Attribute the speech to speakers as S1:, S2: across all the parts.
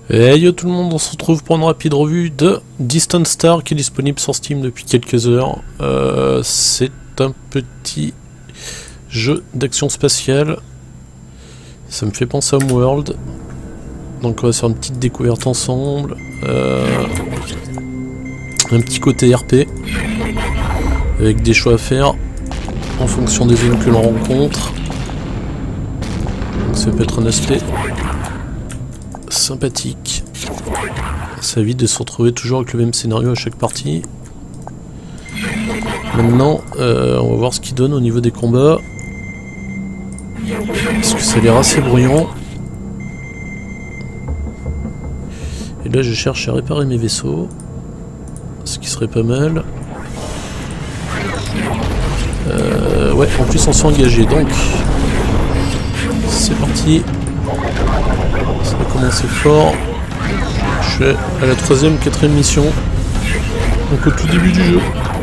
S1: Et yo tout le monde, on se retrouve pour une rapide revue de Distant Star qui est disponible sur Steam depuis quelques heures. C'est un petit jeu d'action spatiale. Ça me fait penser à Homeworld. Donc on va faire une petite découverte ensemble. Un petit côté RP. Avec des choix à faire en fonction des zones que l'on rencontre. Donc ça peut être un aspect sympathique. Ça évite de se retrouver toujours avec le même scénario à chaque partie. Maintenant, on va voir ce qu'il donne au niveau des combats. Parce que ça a l'air assez bruyant. Et là, je cherche à réparer mes vaisseaux. Ce qui serait pas mal. Ouais, en plus on s'est engagé, donc c'est parti. Ça va commencer fort. Je suis à la 3e, 4e mission. Donc au tout début du jeu.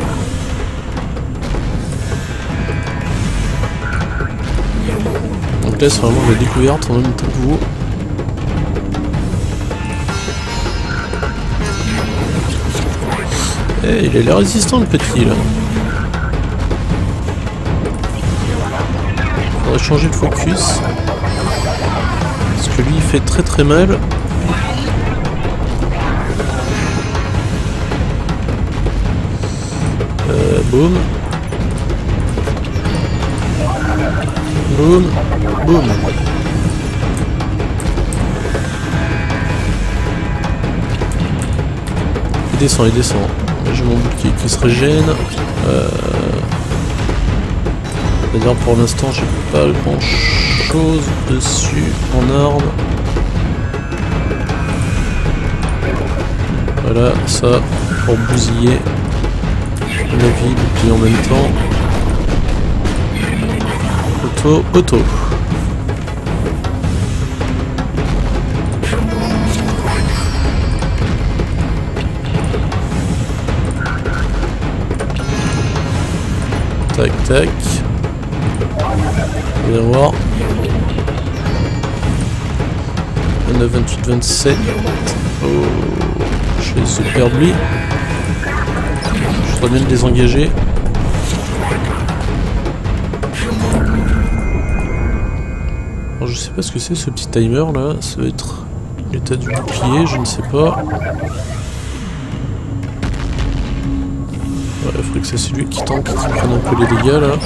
S1: Donc là c'est vraiment la découverte en même temps que vous. Eh, il a l'air résistant le petit là. Faudrait changer de focus. Parce que lui il fait très mal. Boum. Boum. Boum. Il descend, il descend. Là j'ai mon bouclier qui se régène. C'est-à-dire pour l'instant j'ai pas grand chose dessus en armes. Voilà, ça pour bousiller la vie, bouclier en même temps. Auto. Tac. On va voir. 29, 28, 27. Oh, je vais se perdre lui. Je dois bien le désengager. Alors, je sais pas ce que c'est ce petit timer là. Ça va être l'état du bouclier, je ne sais pas. Il faudrait que c'est lui qui tank, qui prenne un peu les dégâts là.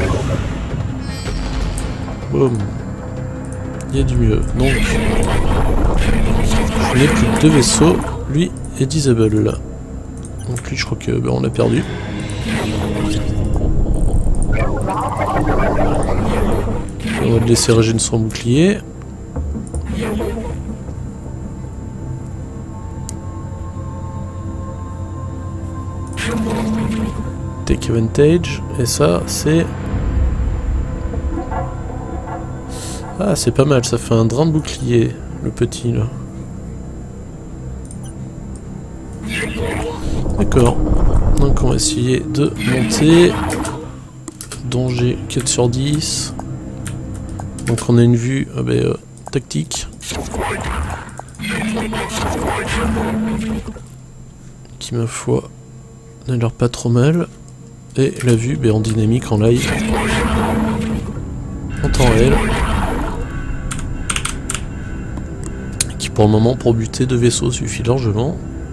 S1: Boum. Il y a du mieux. Donc, je n'ai plus que 2 vaisseaux, lui et Disable là. Donc lui je crois que on l'a perdu. On va le laisser régénérer son bouclier. Take advantage. Et ça c'est... Ah c'est pas mal, ça fait un drain de bouclier, le petit là. D'accord. Donc on va essayer de monter. Danger 4 sur 10. Donc on a une vue tactique. Qui ma foi n'a l'air pas trop mal. Et la vue en dynamique, en live. En temps réel. Qui pour le moment pour buter 2 vaisseaux suffit largement.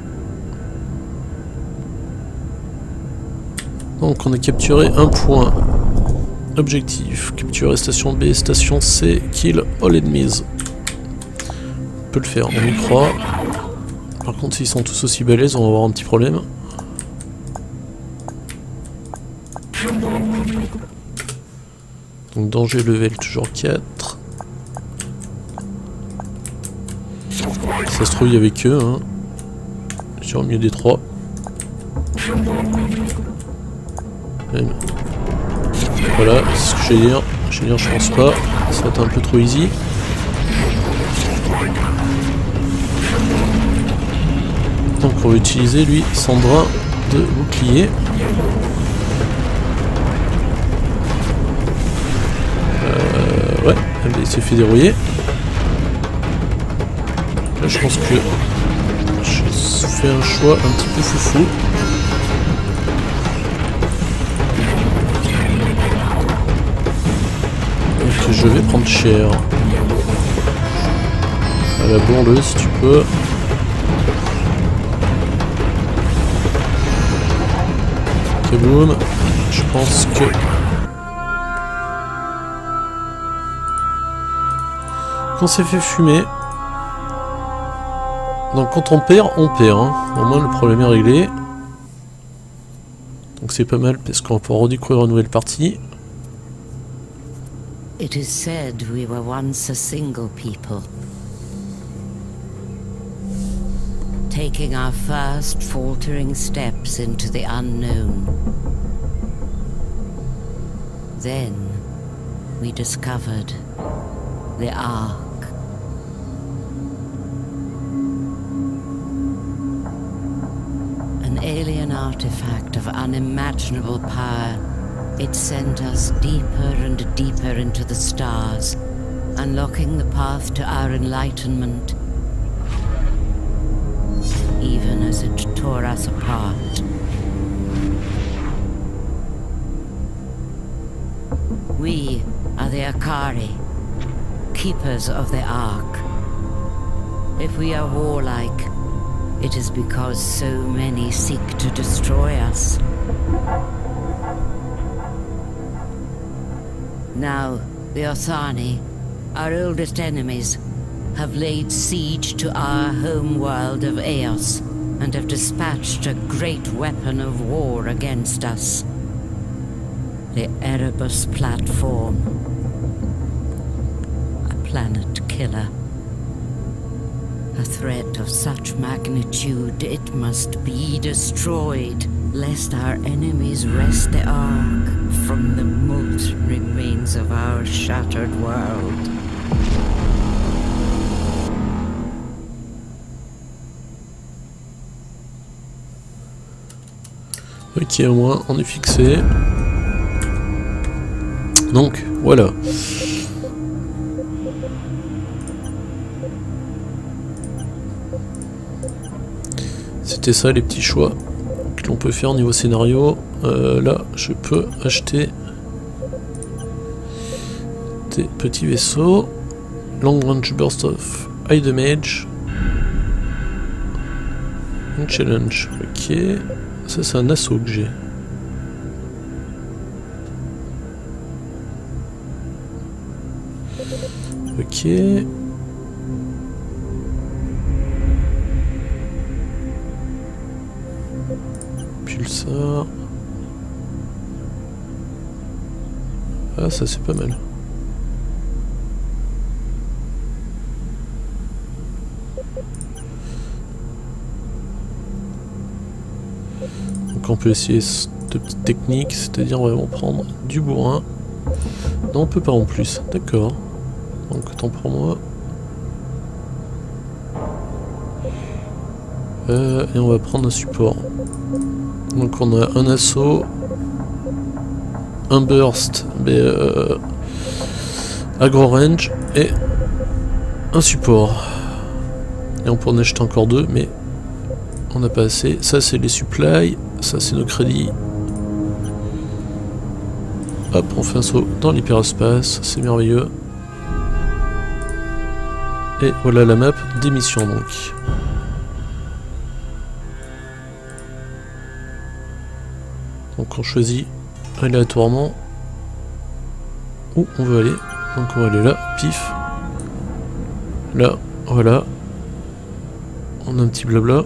S1: Donc on a capturé un point. Objectif, capturer station B, station C, kill all enemies. On peut le faire, on y croit. Par contre s'ils sont tous aussi balèzes, on va avoir un petit problème. Donc danger level toujours 4. Ça se trouve il y avait que hein. Sur le milieu des 3. Voilà, c'est ce que j'allais dire. Je pense pas. Ça va être un peu trop easy. Donc on va utiliser lui son drain de bouclier. Ouais, il s'est fait dérouiller. Là, je pense que j'ai fait un choix un petit peu foufou. Donc je vais prendre cher. À la bourre si tu peux. Kaboom. Je pense que... qu'on s'est fait fumer. Donc quand on perd, hein. Au moins le problème est réglé. Donc c'est pas mal parce qu'on va pouvoir redécouvrir une nouvelle partie.
S2: It is said we were once a single people, taking our first faltering steps into the unknown. Then we discovered the Ark. An alien artifact of unimaginable power. It sent us deeper and deeper into the stars, unlocking the path to our enlightenment, even as it tore us apart. We are the Akari, keepers of the Ark. If we are warlike, it is because so many seek to destroy us. Now, the Othani, our oldest enemies, have laid siege to our home world of Eos and have dispatched a great weapon of war against us. The Erebus platform. A planet killer. A threat of such magnitude it must be destroyed, lest our enemies wrest the Ark from the molten remains of our shattered world.
S1: Ok, au moins on est fixé. Donc voilà. C'était ça les petits choix que l'on peut faire au niveau scénario. Là je peux acheter des petits vaisseaux. Long range burst of high damage. Un challenge. Ok. Ça c'est un assaut que j'ai. Ok. Pulsar. Ah ça c'est pas mal. Donc on peut essayer de petites techniques, c'est-à-dire vraiment prendre du bourrin. Non on peut pas en plus, d'accord. Donc autant pour moi. Et on va prendre un support. Donc on a un assaut, un burst, mais agro range et un support. Et on peut en acheter encore deux, mais on n'a pas assez. Ça c'est les supplies, ça c'est nos crédits. Hop, on fait un saut dans l'hyperespace, c'est merveilleux. Et voilà la map des missions donc. Donc on choisit aléatoirement où on veut aller. Donc on va aller là, pif. Là, voilà. On a un petit blabla.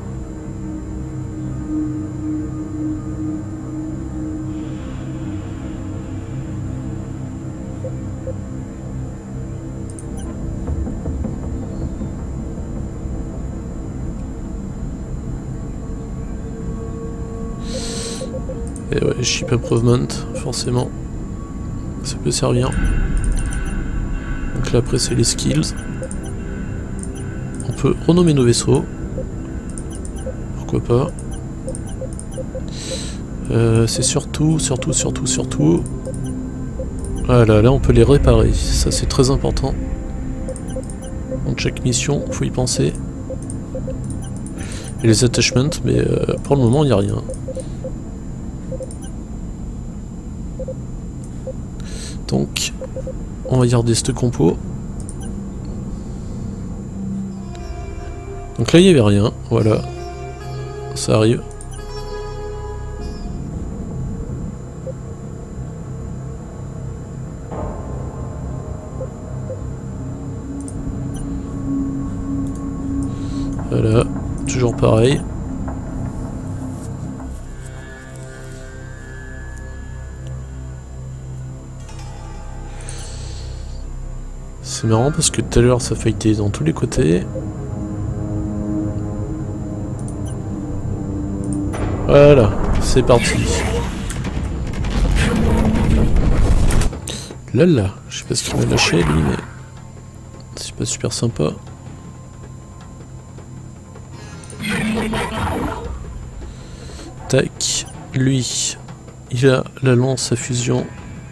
S1: Et ouais, ship improvement, forcément, ça peut servir. Donc là après c'est les skills. On peut renommer nos vaisseaux. Pourquoi pas. C'est surtout. Voilà, là on peut les réparer, ça c'est très important. Dans chaque mission, faut y penser. Et les attachments, mais pour le moment, il n'y a rien. Donc, on va garder cette compo. Donc là, il n'y avait rien. Voilà. Ça arrive. Voilà. Toujours pareil. C'est marrant parce que tout à l'heure ça fightait dans tous les côtés. Voilà, c'est parti. Là là, je sais pas ce qu'il m'a lâché lui, mais c'est pas super sympa. Tac, lui, il a la lance à fusion.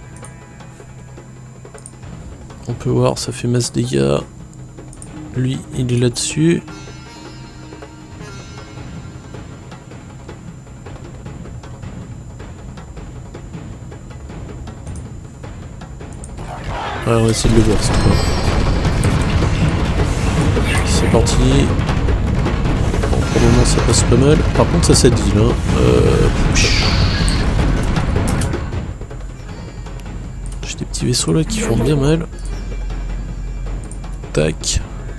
S1: On peut voir, ça fait masse dégâts. Lui, il est là-dessus. Ouais, on va essayer de le voir cette fois. C'est parti. Bon, pour le moment ça passe pas mal. Par contre ça dit là. J'ai des petits vaisseaux là qui font bien mal. Tac.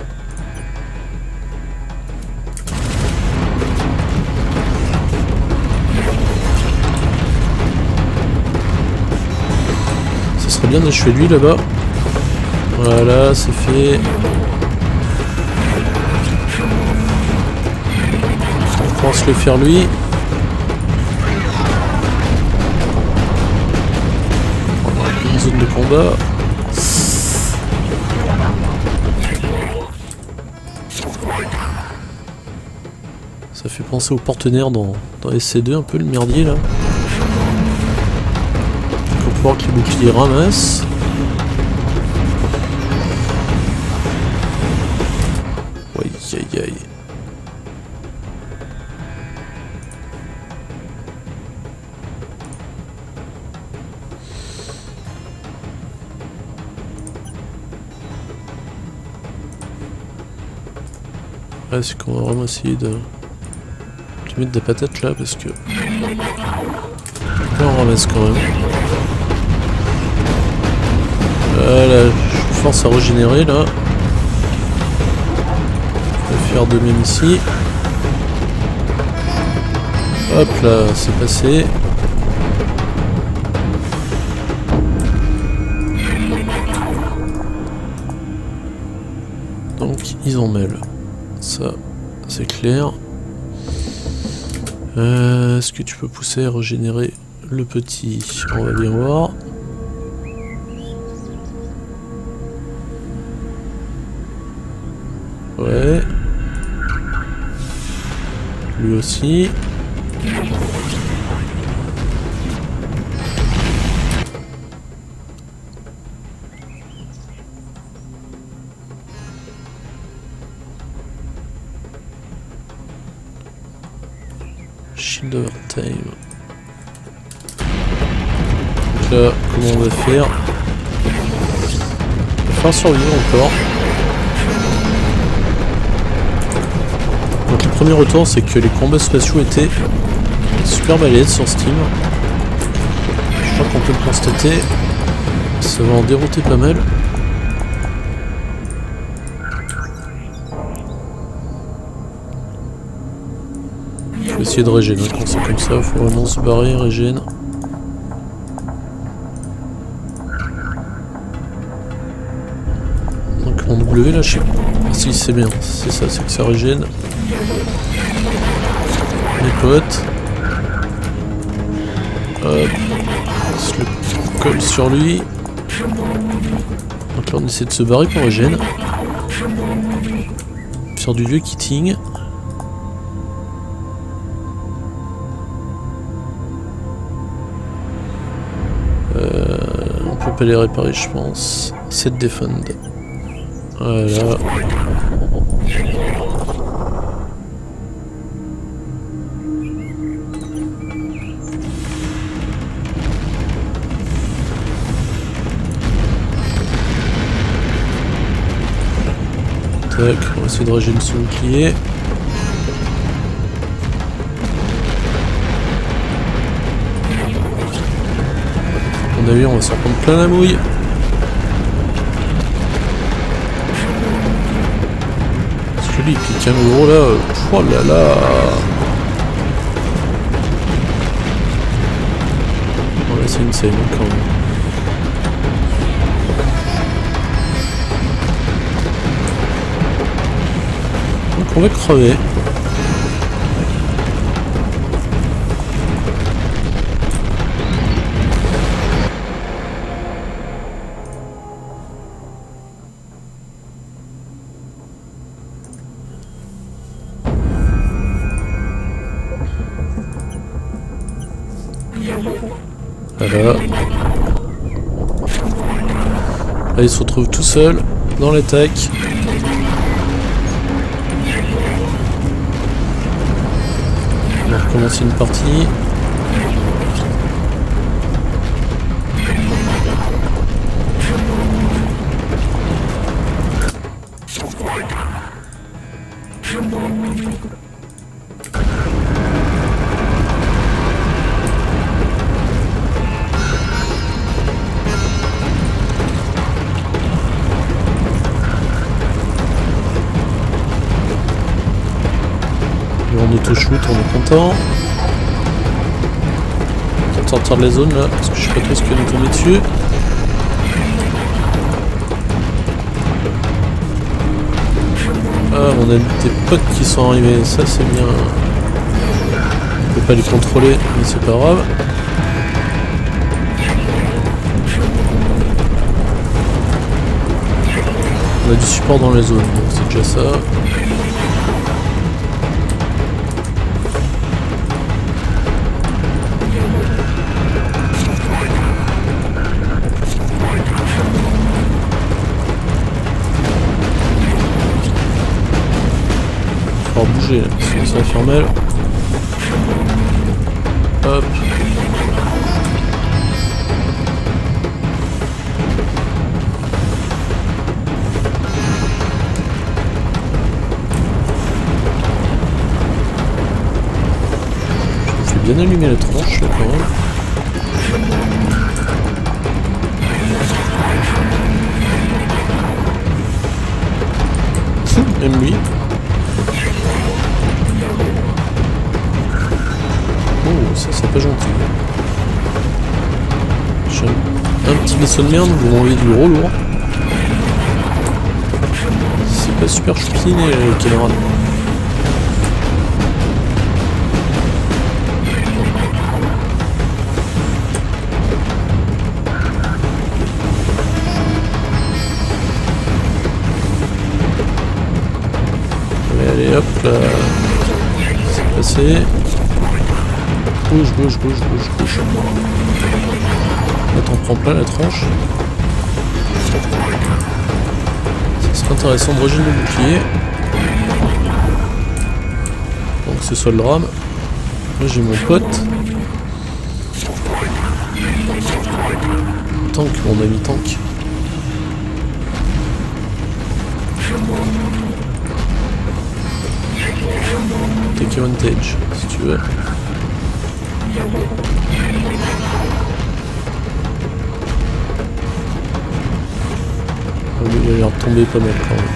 S1: Ça serait bien d'achever lui là-bas. Voilà, c'est fait. On pense le faire lui. Une zone de combat. Ça fait penser aux partenaires dans SC2, un peu le merdier là. Il faut pouvoir que les boucliers ramassent. Aïe aïe aïe. Ouais, c'est qu'on va vraiment essayer de mettre des patates là parce que là on ramasse quand même. Voilà, je force à régénérer là. Je vais faire de même ici. Hop là, c'est passé. Donc ils en mêlent. Ça, c'est clair. Est-ce que tu peux pousser à régénérer le petit? On va bien voir. Ouais. Lui aussi. Shield overtime. Donc là, comment on va faire? On va faire survivre encore. Donc le premier retour, c'est que les combats spatiaux étaient super balèzes sur Steam. Je crois qu'on peut le constater. Ça va en dérouter pas mal. Faut essayer de régénérer quand c'est comme ça, faut vraiment se barrer, régène. Donc mon W là, je sais pas. Ah, si c'est bien, c'est ça, c'est que ça régène. Les potes. Hop. On se le colle sur lui. Donc là on essaie de se barrer pour régène. Faire du vieux kitting. On peut pas les réparer je pense. Set defend. Voilà. Tac, on va essayer de régénérer son bouclier. À mon avis, on va s'en prendre plein la mouille. Parce que lui, il pique un gros là. Oh là là. Oh là, c'est une scène quand même. Donc on va crever. Voilà. Là il se retrouve tout seul dans l'attaque. On va recommencer une partie. En auto-shoot, on est content. On va sortir de la zone là, parce que je sais pas trop ce qui va nous tomber dessus. Ah, on a des potes qui sont arrivés, ça c'est bien. On peut pas les contrôler, mais c'est pas grave. On a du support dans la zone, donc c'est déjà ça. Bouger là, parce que ça va faire mal. Hop. Je vais bien allumer la tronche là quand même. Même lui. Ça c'est pas gentil. J'ai un petit vaisseau de merde, vous m'envoyez du gros lourd. C'est pas super choupiné les camarades. Allez hop là. C'est passé. Bouge, bouge, bouge, bouge, bouge. Là t'en prends plein la tronche. Ça serait intéressant de régénérer le bouclier. Donc ce soit le drame. Là j'ai mon pote. Tank, mon ami tank. Take advantage, si tu veux. Il a l'air de tomber pas mal quand même.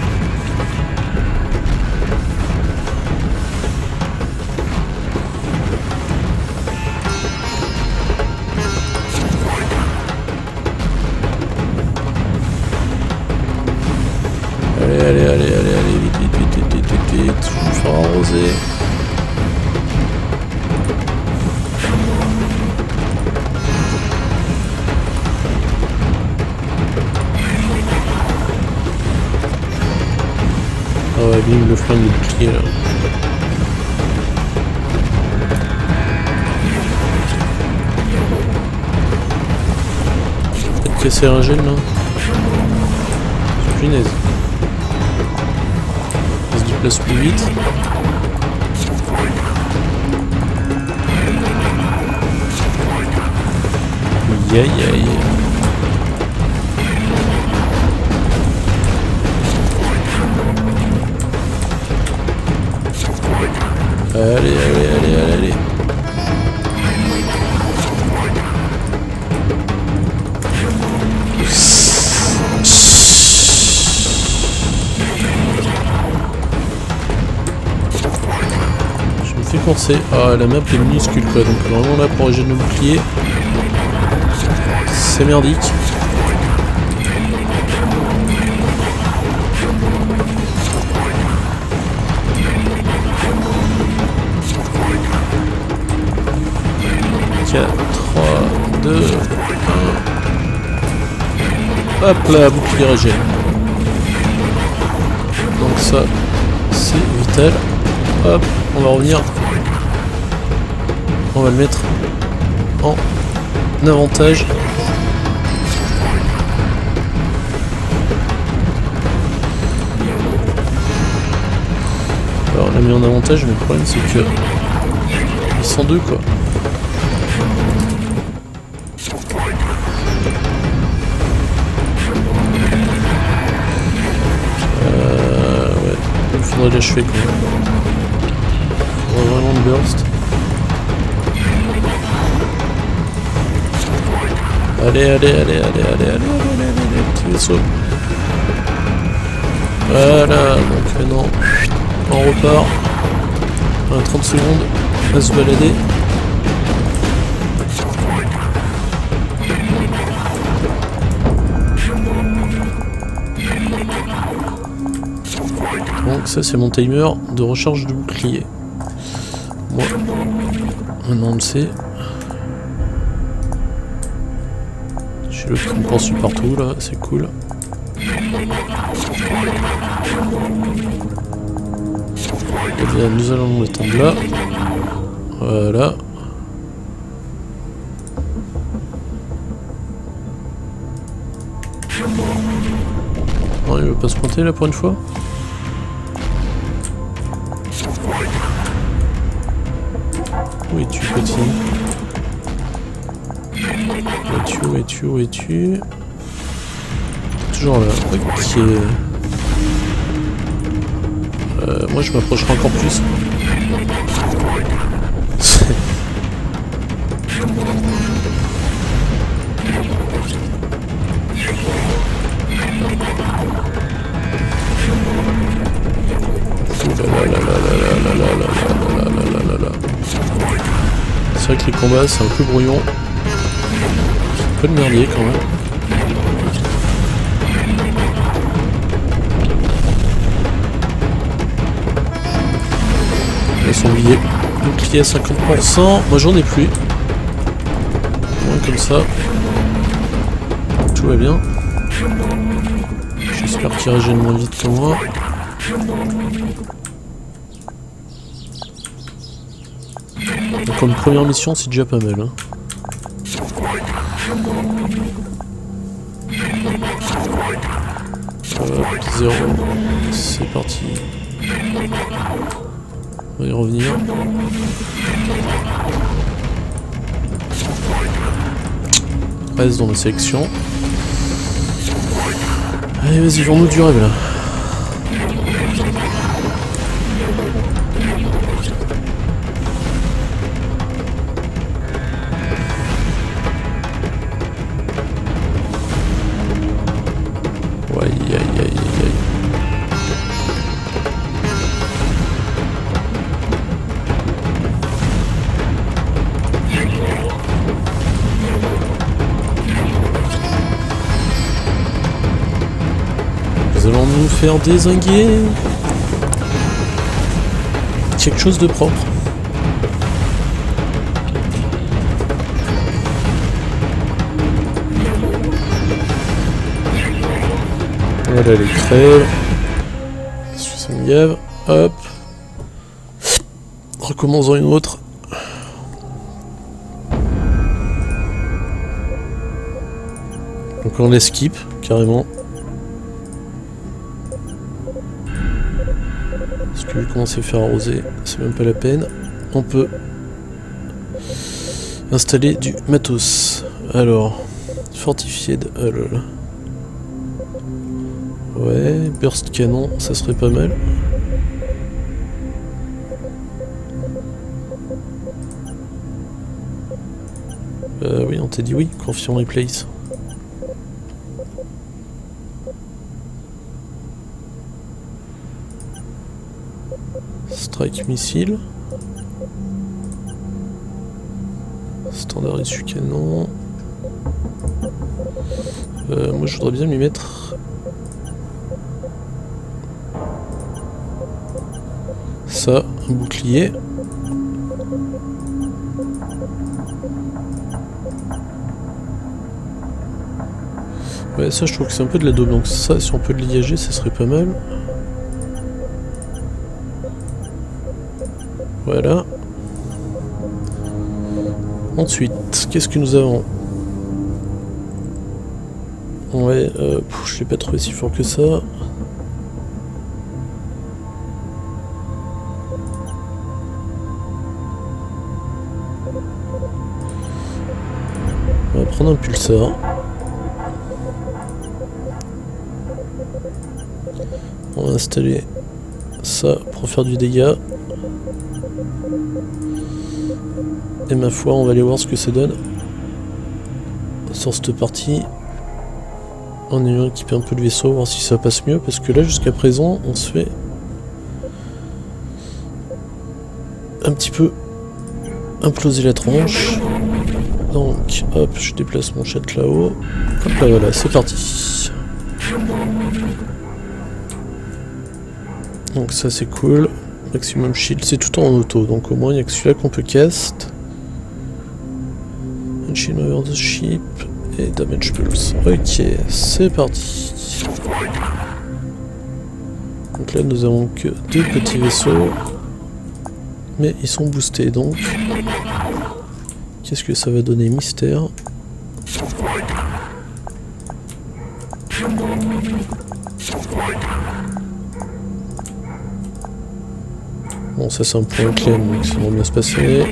S1: Allez, allez, allez, allez, allez, vite, vite, vite, vite, vite, vite, vite. Je vais me faire arroser. Ah ouais, bim, le flingue de bouclier là. Peut-être casser un gène là. Punaise. laisse plus vite. Aïe aïe aïe. Allez, allez, allez, allez, allez. Je me fais penser. Ah, la map est minuscule quoi, donc vraiment là pour régénérer nos boucliers. C'est merdique. Quatre, 3, 2, 1. Hop là, bouclier régène. Donc ça, c'est vital. Hop, on va revenir. On va le mettre en avantage. Alors on l'a mis en avantage, mais le problème c'est que ils sont deux quoi. Ouais, il faudrait l'achever quoi. Il faudrait vraiment le burst. Allez, allez, allez, allez, allez, allez, allez, allez, petit vaisseau. Voilà, donc maintenant, on repart. On a 30 secondes à se balader. Donc ça c'est mon timer de recharge de bouclier. Moi, maintenant on le sait. J'ai l'autre qui me poursuit partout là, c'est cool. Et bien nous allons l'attendre là. Voilà. Non, il veut pas se pointer là pour une fois. Où es-tu petit? Où es-tu? Où es-tu? Toujours là, ok. Moi je m'approcherai encore plus. C'est vrai que les combats c'est un peu brouillon. Un peu de merdier quand même. Et son billet bouclier à 50%. Moi j'en ai plus. Moins comme ça. Tout va bien. J'espère qu'il régène moins vite que moi. Donc comme première mission c'est déjà pas mal. Hein. Hop, 0. C'est parti. On va y revenir. Reste dans la sélection. Allez vas-y, vends-nous du rêve là. Ouais, aïe aïe aïe aïe. Nous allons nous faire dézinguer. Quelque chose de propre. Voilà les crèves. 60 gave. Hop. Recommençons une autre. Donc on les skip carrément. Parce que vu comment c'est fait arroser, c'est même pas la peine. On peut installer du matos. Alors, fortifié de hull. Ouais, burst canon, ça serait pas mal. Oui, on t'a dit oui, confirm replace. Strike missile. Standard issue canon. Moi je voudrais bien lui mettre ça, un bouclier. Ouais, ça je trouve que c'est un peu de la daube, donc ça si on peut le liager ça serait pas mal. Voilà. Ensuite, qu'est-ce que nous avons? Ouais, je l'ai pas trouvé si fort que ça. On va prendre un pulsar. On va installer ça pour faire du dégât. Et ma foi, on va aller voir ce que ça donne sur cette partie. En ayant équipé un peu le vaisseau, voir si ça passe mieux. Parce que là, jusqu'à présent, on se fait un petit peu imploser la tronche. Donc, hop, je déplace mon chat là-haut. Hop là, voilà, c'est parti. Donc ça, c'est cool. Maximum shield, c'est tout en auto. Donc au moins, il n'y a que celui-là qu'on peut cast. Shield over the ship et damage pulse. Ok, c'est parti. Donc là nous avons que 2 petits vaisseaux, mais ils sont boostés donc. Qu'est-ce que ça va donner? Mystère. Bon, ça c'est un point clé, donc ça va bien se passer.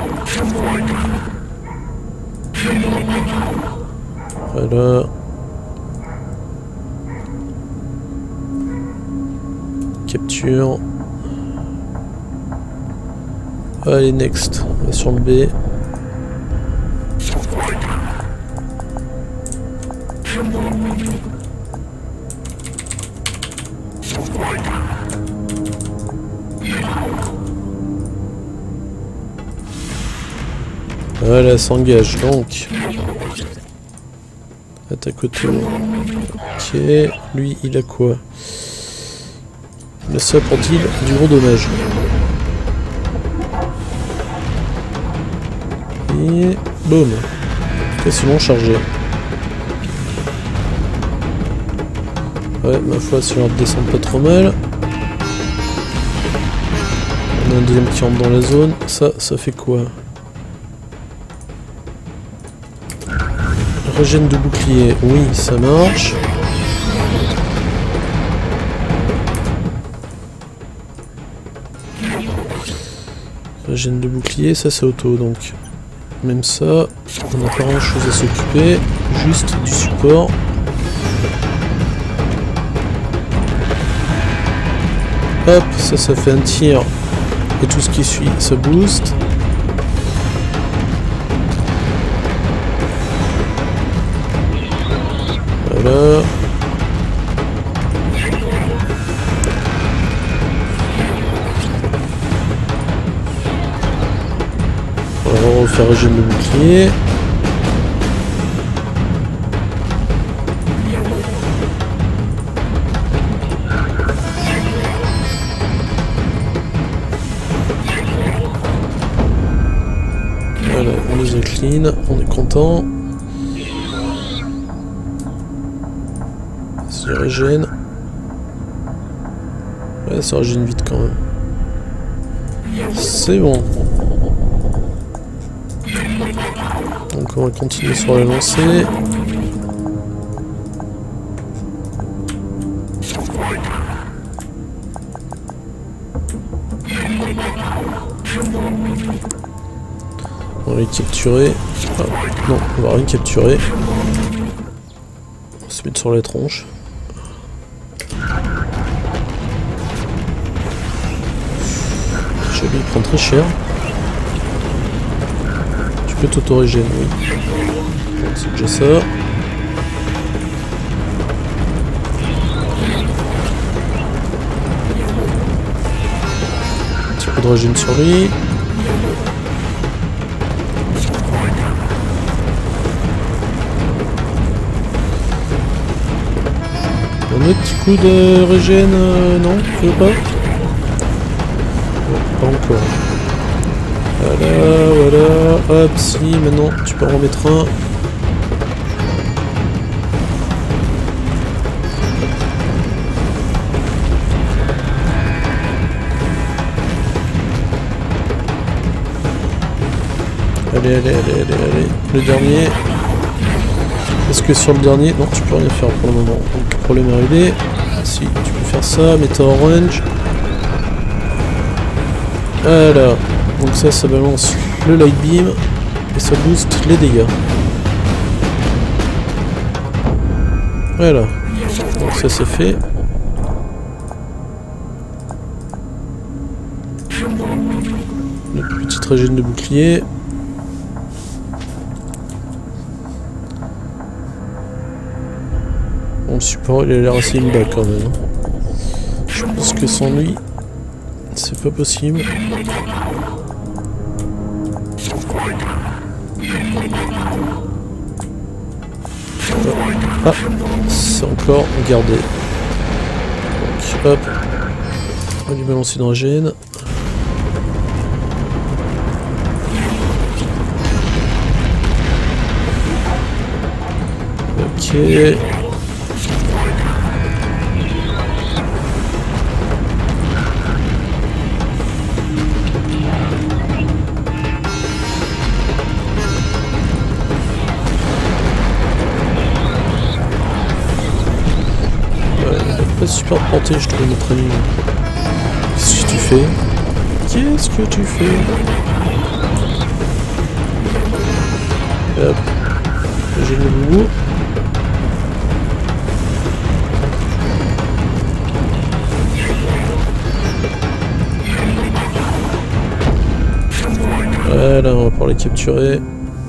S1: Voilà. Capture. Allez, next. On va sur le B. Voilà, s'engage donc. Attaque auto. Ok, lui il a quoi? Il a ça pour deal du gros dommage. Et boum. Quasiment chargé. Ouais, ma foi, si on redescend pas trop mal. On a un deuxième qui rentre dans la zone. Ça fait quoi? Régène de bouclier, oui, ça marche. Régène de bouclier, ça c'est auto, donc même ça, on n'a pas grand chose à s'occuper, juste du support. Hop, ça fait un tir, et tout ce qui suit, ça booste. Voilà. On va refaire régime de bouclier. Voilà, on les a clean, on est content. Ça régène. Ouais, ça régène vite quand même. C'est bon. Donc on va continuer sur la lancée. On va les capturer. Ah, non, on va rien capturer. On va se mettre sur la tronche. Lui, il prend très cher. Tu peux t'auto-régénérer, oui. C'est déjà ça. Un petit peu de régène sur lui. Un autre petit coup de régène, non, tu veux pas? Pas encore. Voilà, hop, si, maintenant tu peux en remettre un. Allez, le dernier. Est-ce que sur le dernier, non, tu peux rien faire pour le moment. Donc, le problème est réglé. Si, tu peux faire ça, mets orange. Voilà, donc ça balance le light beam et ça booste les dégâts. Voilà, donc ça c'est fait. Une petite régène de bouclier. Bon, le support il a l'air assez imba quand même. Je pense que sans lui, c'est pas possible. Ah, c'est encore gardé. Donc, hop. On va lui balancer d'hydrogène. Ok. Pas super porté, je trouve, notre ami. Qu'est-ce que tu fais? Qu'est-ce que tu fais? Hop. J'ai le bout. Voilà, on va pouvoir les capturer.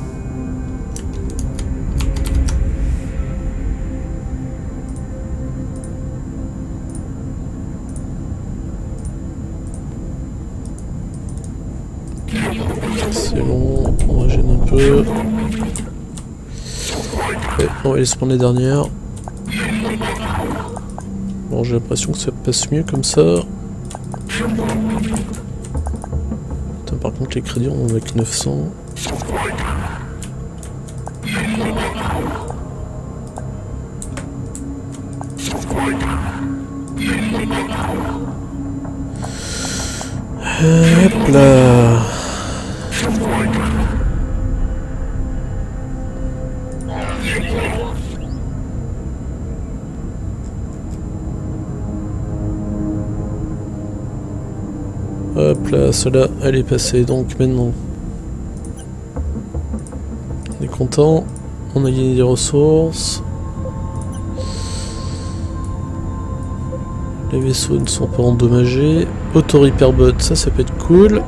S1: C'est bon, on régène un peu. Et on va les prendre les dernières. Bon, j'ai l'impression que ça passe mieux comme ça. Putain, par contre, les crédits, on en a que 900. Hop là. Hop là, celle-là, elle est passée, donc maintenant on est content, on a gagné des ressources. Les vaisseaux ne sont pas endommagés. Auto-repair-bot, ça peut être cool.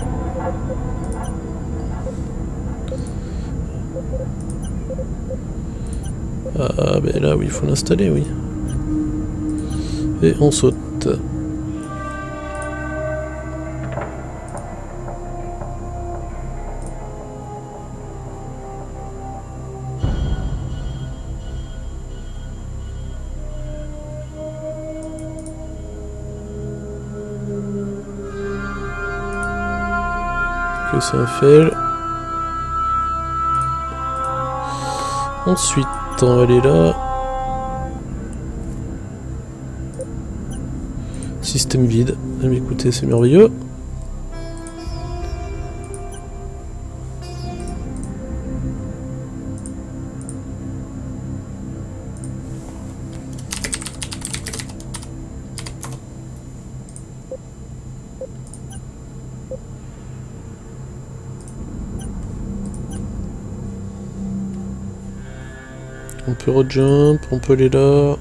S1: Ah ben là oui, il faut l'installer, oui. Et on saute. Que ça fait. Ensuite, on va aller là. Système vide. Ah, mais écoutez, c'est merveilleux. On peut rejump, on peut aller là.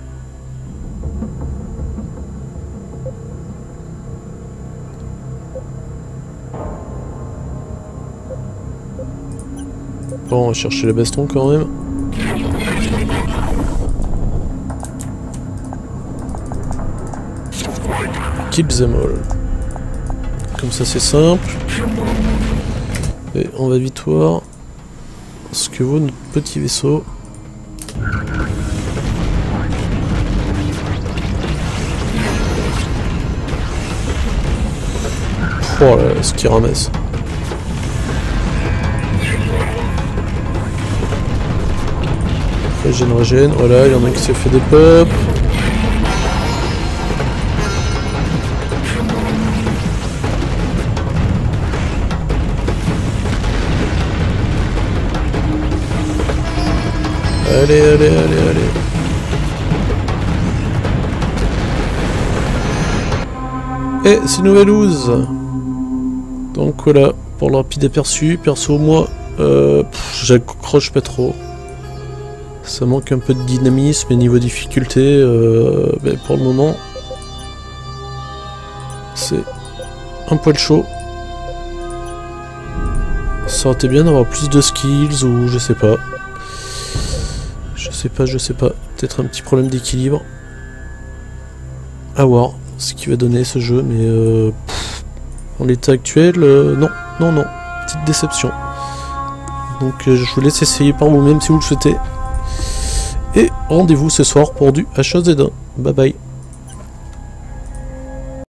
S1: Bon, on va chercher la baston quand même. Kill them all. Comme ça c'est simple. Et on va vite voir ce que vaut notre petit vaisseau. Oh là, ce qu'il ramasse. Régène, voilà, il y en a un qui s'est fait des pop. Allez, allez, allez, allez. Et c'est nouvelle ouse. Donc voilà, pour le rapide aperçu. Perso, moi, j'accroche pas trop. Ça manque un peu de dynamisme et niveau difficulté, pour le moment, c'est un poil chaud. Ça aurait été bien d'avoir plus de skills ou je sais pas. Je sais pas. Peut-être un petit problème d'équilibre. À voir ce qu'il va donner ce jeu, mais en l'état actuel, non. Petite déception. Donc je vous laisse essayer par vous-même si vous le souhaitez. Et rendez-vous ce soir pour du H1Z1. Bye bye.